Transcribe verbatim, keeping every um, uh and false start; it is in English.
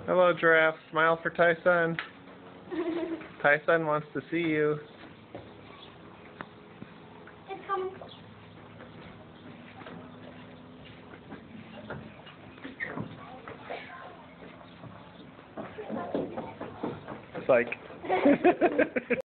Hello, giraffe. Smile for Tyson. Tyson wants to see you. It's coming. It's like...